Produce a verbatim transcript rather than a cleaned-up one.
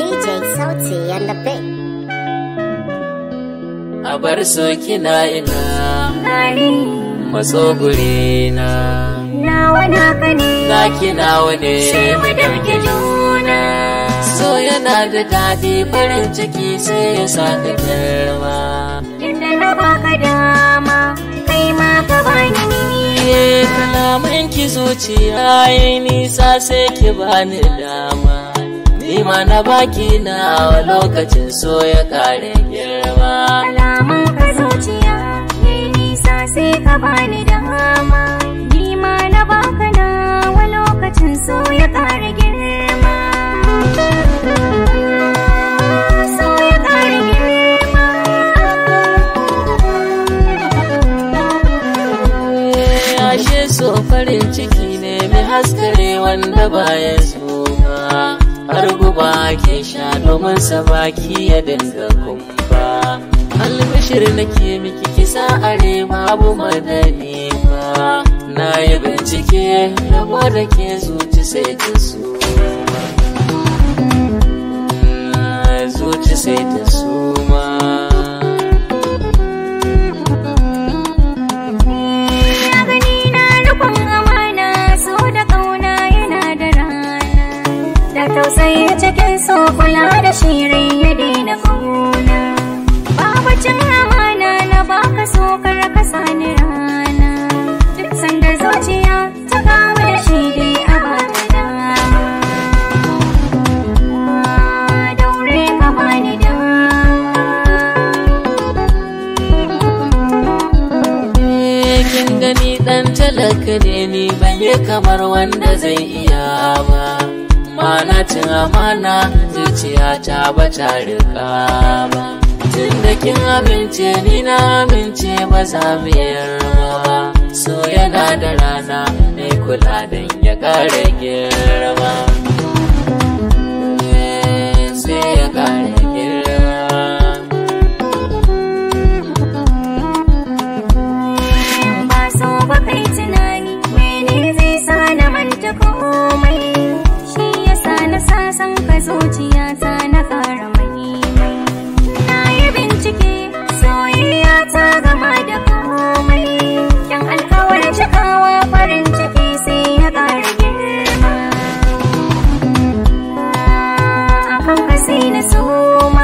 J Sauti and the Big. A bar so kina ina matso guri na nawa naka ne na kina wane sai mu dauke juna. So yana da daɗi farin ciki sai ya saka girma. Inda na baka dama kai ma ka bani ni. Kalaman ki zuciya yayi nisa sai ki bani dama. Ni ma na baki na wa lokacin so ya kare girma. Kalaman ka zuciya yayi nisa sai ka bani dama. Ni ma na baka na wa lokacin so ya kare girma. So ya kare girma. Ashe so farin ciki ne mai haskare wanda baya zuwa. Har guba ke sha domin sa baki ya dinga kumfa. Albishir nake miki kisa are babu madani ba. Na yi bincike rabo da ke zuci sai ta suma. Zuci sai ta suma. Na gani na rukun amana so da kauna yana da rana. Da tausayi cikin so kula da shirin ya daina kauna. Babu cin amana na baka so kar ka sani rana. Duk sanda zuciya ta kawo da shi dai a bata dama. Daure ka bani dama. Kin gani dan talaka ne ni ban yi kamar wanda zai iya ba. Mana cin amana zuciya ta ba ta rika ba. Tun da kin amince ni na amince ba za mu yarba. So yana da rana mai kula dan ya kare girma. Sai ya kare girma. Ba so ba kai tunani mene zai sa na manta komai. Shi yasa na sasan ka zuciya ta na fara mai mai. Na yi bincike soyayya ta gama da komai. Kyan alkawar cikawa farin ciki sai ya ƙara girma. Akan ka sai na soma.